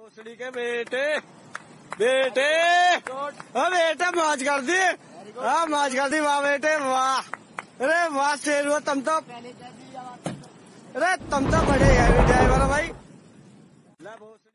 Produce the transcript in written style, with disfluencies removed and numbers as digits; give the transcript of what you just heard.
भोसड़ी के बेटे बेटे बेटे मौज कर दी। हाँ मौज कर दी, वाह बेटे वाह। अरे वाह शेर हुआ तुम तो। अरे तुम तो बड़े हैवी ड्राइवर हो भाई।